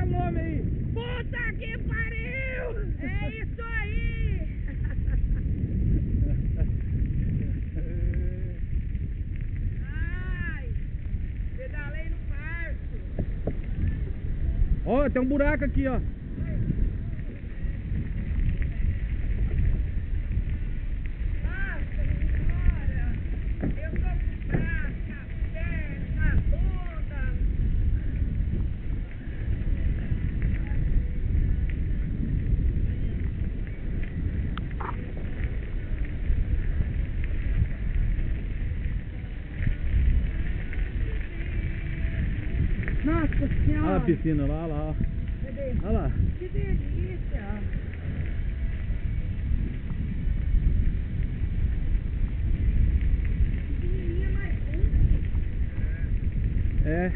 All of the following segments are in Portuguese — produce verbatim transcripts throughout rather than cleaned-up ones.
nome aí. Puta que pariu! É isso aí! Ai! Pedalei no parto. Ó, tem um buraco aqui, ó. Nossa senhora! Olha a piscina lá, olha lá, ó. Cadê? Olha lá. Que delícia! Pequenininha, mas fundo. É.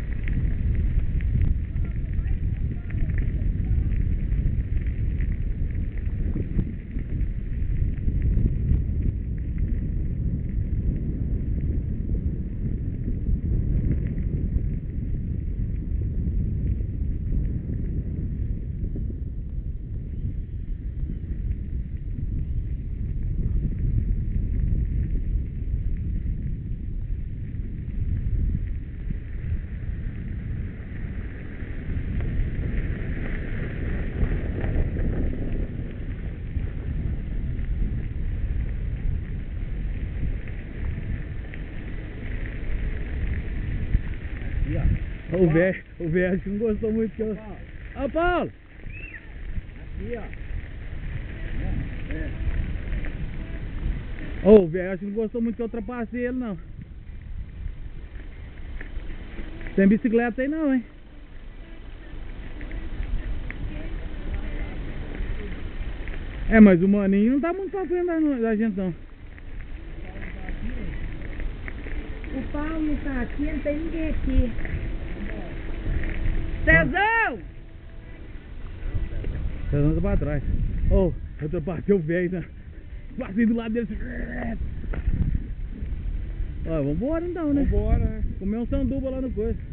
O velho, o velho acho que não gostou muito que eu... Ó, Paulo! Aqui, ó. É. Ô, o velho acho que não gostou muito que eu ultrapassei ele, não. Tem bicicleta aí não, hein? É, mas o maninho não tá muito pra frente da, da gente, não. O Paulo não tá aqui, não tem ninguém aqui. Cezão! Cezão tá pra trás. Ô, oh, eu ultrapassei o velho, né? Passei do lado dele. Ó, vambora então, né? Vambora, né? Comer um sanduba lá no coisa.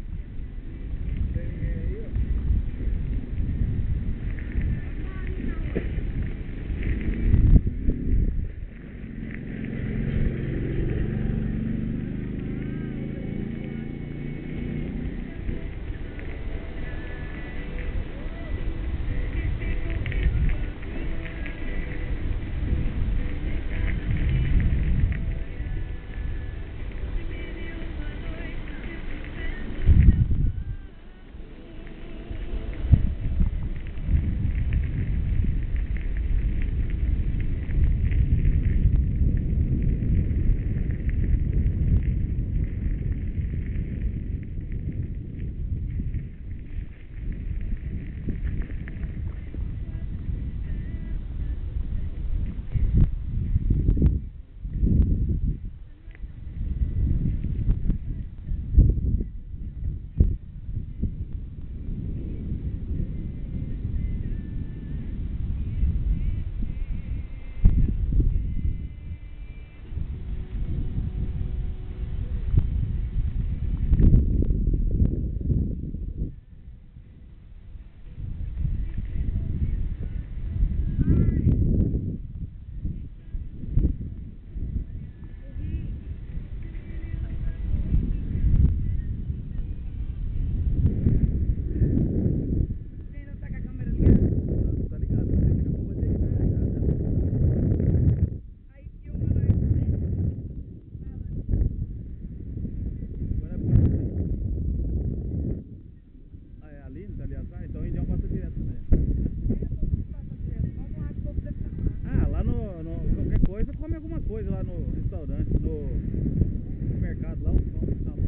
Coisa lá no restaurante, no, no mercado lá, o pão que tá lá.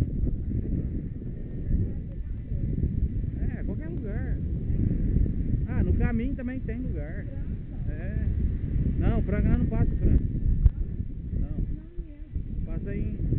É, qualquer lugar. Ah, no caminho também tem lugar. É. Não, Franga não passa, Franga. Não. Passa em